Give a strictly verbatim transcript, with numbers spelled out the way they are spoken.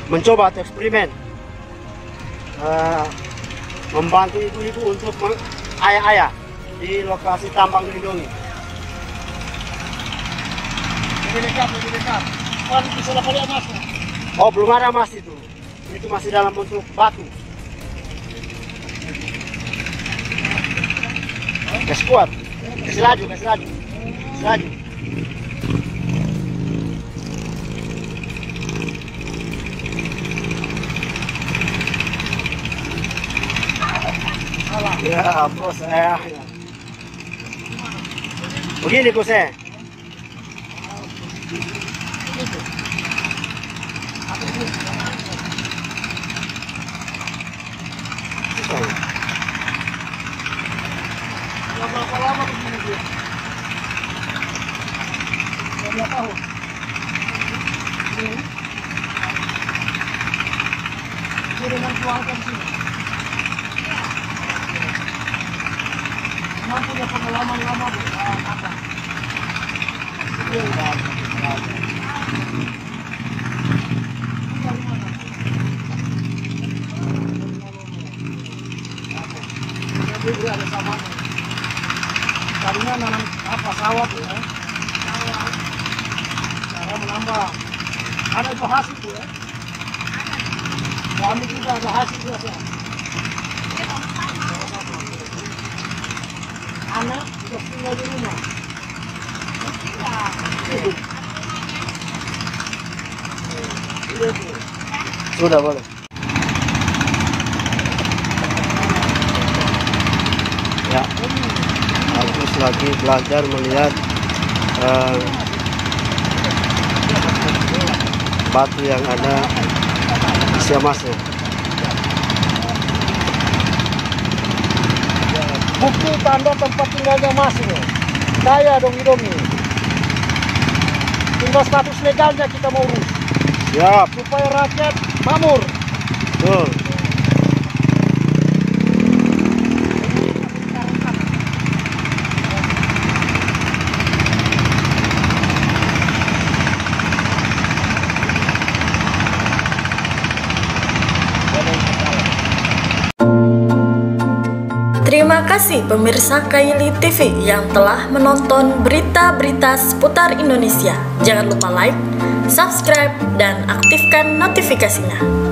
mencoba atau eksperimen uh, membantu ibu-ibu untuk ayah-ayah di lokasi tambang Lindungi. Lebih dekat, lebih dekat. Oh, itu sudah boleh emasnya? Oh, belum ada emas itu. Itu masih dalam bentuk batu. Kasih kuat, kasih laju, kasih laju, kasih laju. Ya, bos saya. Begini bos saya. Berapa lama begini dia? Berapa tahun? Ini. Ini dengan tuangkan sini. Memang punya pengalaman lama bu. Apa? Ini ada sama. Tadinya nanam apa sawah bu ya? Sawah. Cara menambah. Ada itu hasil bu ya? Kami juga ada hasil juga ya. Anak sudah tinggal di rumah. Sudah boleh. Ya, Agus lagi belajar melihat uh, batu yang ada isi emasnya. Bukti tanda tempat tinggalnya emas ini. Saya dongi-dongi. Tinggal status legalnya kita mau urus. Siap. Supaya rakyat makmur. Betul. Terima kasih pemirsa Kaili T V yang telah menonton berita-berita seputar Indonesia. Jangan lupa like, subscribe, dan aktifkan notifikasinya.